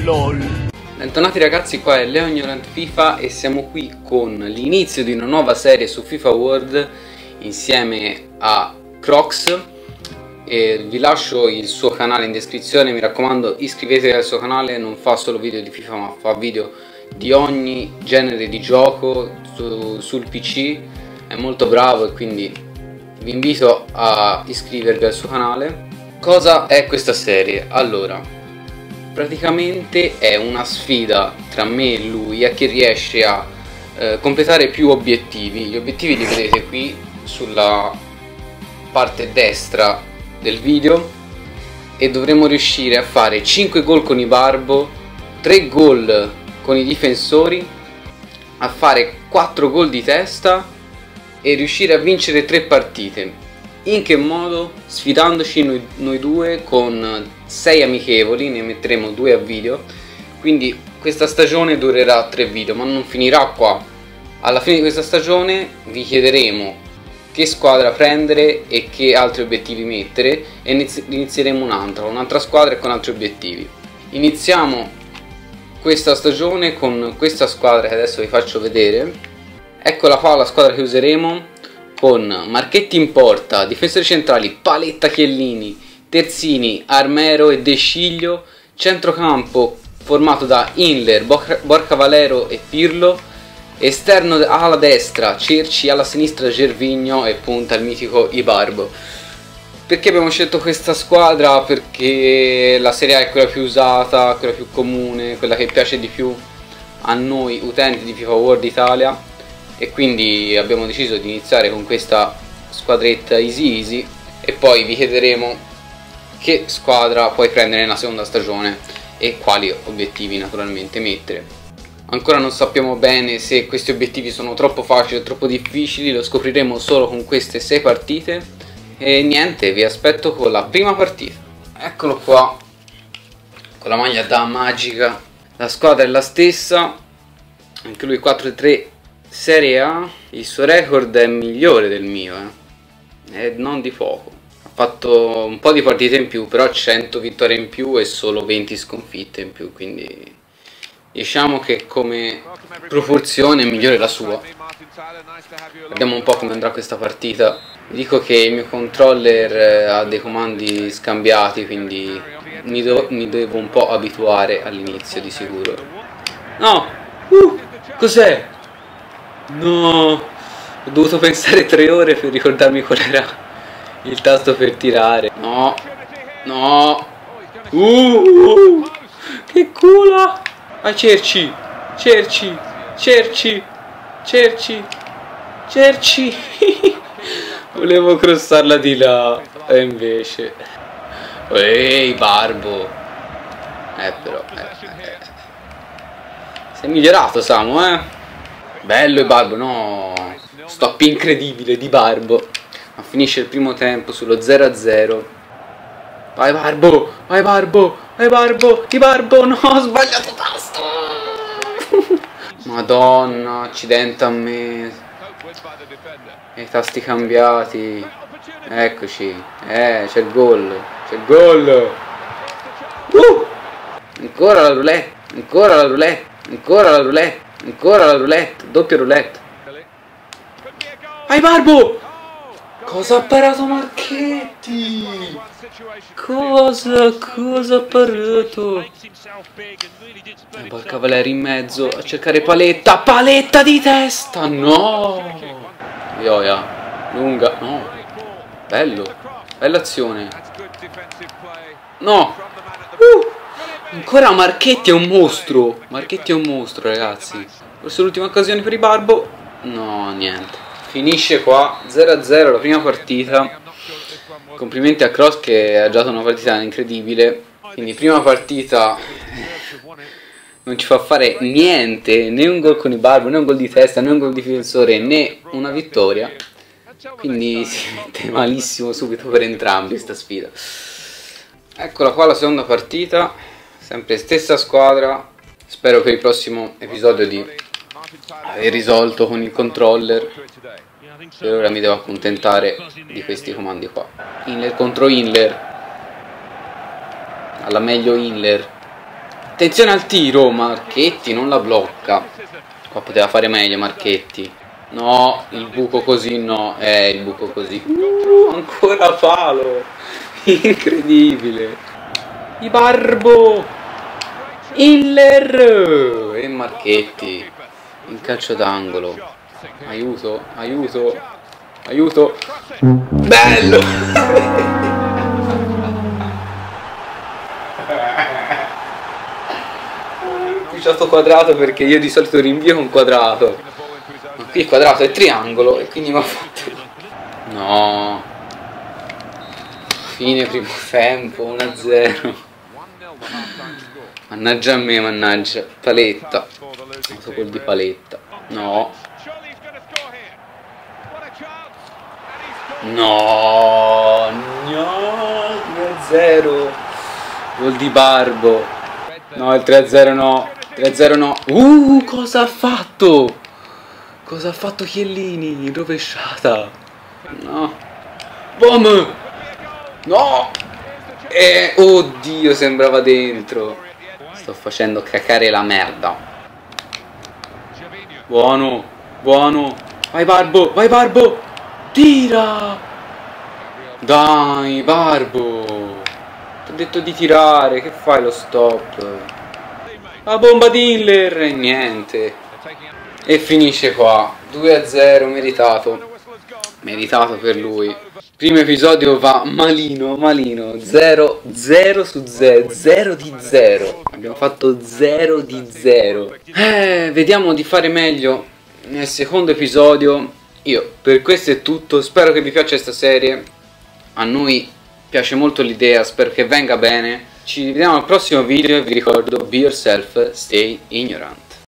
LOL. Bentornati ragazzi, qua è Leo Ignorant FIFA e siamo qui con l'inizio di una nuova serie su FIFA World insieme a Crocs. E vi lascio il suo canale in descrizione, mi raccomando iscrivetevi al suo canale, non fa solo video di FIFA ma fa video di ogni genere di gioco sul PC, è molto bravo e quindi vi invito a iscrivervi al suo canale. Cosa è questa serie? Allora, praticamente è una sfida tra me e lui a chi riesce a completare più obiettivi. Gli obiettivi li vedete qui sulla parte destra del video e dovremo riuscire a fare 5 gol con Ibarbo, 3 gol con i difensori, a fare 4 gol di testa e riuscire a vincere 3 partite. In che modo? Sfidandoci noi due con 6 amichevoli, ne metteremo 2 a video, quindi questa stagione durerà 3 video ma non finirà qua. Alla fine di questa stagione vi chiederemo che squadra prendere e che altri obiettivi mettere e inizieremo un'altra squadra e con altri obiettivi. Iniziamo questa stagione con questa squadra che adesso vi faccio vedere. Eccola qua la squadra che useremo, con Marchetti in porta, difensori centrali Paletta, Chiellini, terzini Armero e De Sciglio, centrocampo formato da Inler, Borja Valero e Pirlo, esterno alla destra Cerci, alla sinistra Gervinho e punta il mitico Ibarbo. Perché abbiamo scelto questa squadra? Perché la Serie A è quella più usata, quella più comune, quella che piace di più a noi utenti di FIFA World Italia, e quindi abbiamo deciso di iniziare con questa squadretta easy e poi vi chiederemo che squadra puoi prendere nella seconda stagione e quali obiettivi naturalmente mettere. Ancora non sappiamo bene se questi obiettivi sono troppo facili o troppo difficili, lo scopriremo solo con queste 6 partite e niente, vi aspetto con la prima partita. Eccolo qua con la maglia da magica, la squadra è la stessa, anche lui 4-3 Serie A, il suo record è migliore del mio e non di poco. Ha fatto un po' di partite in più, però 100 vittorie in più e solo 20 sconfitte in più, quindi diciamo che come proporzione è migliore la sua. Vediamo un po' come andrà questa partita. Vi dico che il mio controller ha dei comandi scambiati, quindi mi devo un po' abituare all'inizio di sicuro. No! Cos'è? No, ho dovuto pensare 3 ore per ricordarmi qual era il tasto per tirare. No, no. Che culo! Vai Cerci, Cerci, Cerci, Cerci, Cerci. Volevo crossarla di là e invece. Ehi, Barbo. Però. Sei migliorato, Samu, Bello Ibarbo, no, stop incredibile di Barbo. Ma finisce il primo tempo sullo 0-0. Vai Barbo, vai Barbo, vai Barbo, Ibarbo, no, ho sbagliato tasto. Madonna, accidente a me. E i tasti cambiati. Eccoci, c'è il gol, c'è il gol. Ancora la roulette, ancora la roulette, ancora la roulette. Ancora la roulette, doppia roulette. Vai Barbo! Cosa ha parato Marchetti? Cosa ha parato? Porca Valeri in mezzo a cercare Paletta. Paletta di testa! No! Ioia, lunga, no. Bello, bella azione. No! Ancora Marchetti è un mostro. Marchetti è un mostro, ragazzi. Forse l'ultima occasione per Ibarbo. No, niente. Finisce qua 0-0 la prima partita. Complimenti a Cross che ha giocato una partita incredibile. Quindi prima partita non ci fa fare niente, né un gol con Ibarbo, né un gol di testa, né un gol di difensore, né una vittoria. Quindi si mette malissimo subito per entrambi sta sfida. Eccola qua la seconda partita. Sempre stessa squadra. Spero per il prossimo episodio di aver risolto con il controller. Per ora mi devo accontentare di questi comandi qua. Inler contro Inler. Alla meglio Inler. Attenzione al tiro, Marchetti non la blocca. Qua poteva fare meglio Marchetti. No, il buco così no, il buco così. Ancora palo. Incredibile. Ibarbo. Hiller e Marchetti in calcio d'angolo. Aiuto, aiuto, aiuto. Bello. Ho quadrato perché io di solito rinvio con quadrato, ma qui il quadrato è triangolo e quindi mi ha fatto. No, fine primo tempo 1-0. Mannaggia a me, mannaggia. Paletta, autogol di Paletta. No, no, no, 2-0. Gol di Barbo. No, il 3-0 no. 3-0 no. Cosa ha fatto? Cosa ha fatto Chiellini? Rovesciata. No. Boom. No. Oddio, sembrava dentro. Sto facendo cacare la merda. Buono. Buono. Vai Barbo. Vai Barbo. Tira. Dai, Barbo. Ti ho detto di tirare. Che fai lo stop? La bomba di Hiller e niente. E finisce qua. 2-0, meritato. Meritato per lui. Primo episodio va malino, malino. 0 su 0. 0 di 0. Abbiamo fatto 0 di 0. Vediamo di fare meglio nel secondo episodio. Io per questo è tutto. Spero che vi piaccia questa serie. A noi piace molto l'idea. Spero che venga bene. Ci vediamo al prossimo video e vi ricordo: be yourself, stay ignorant.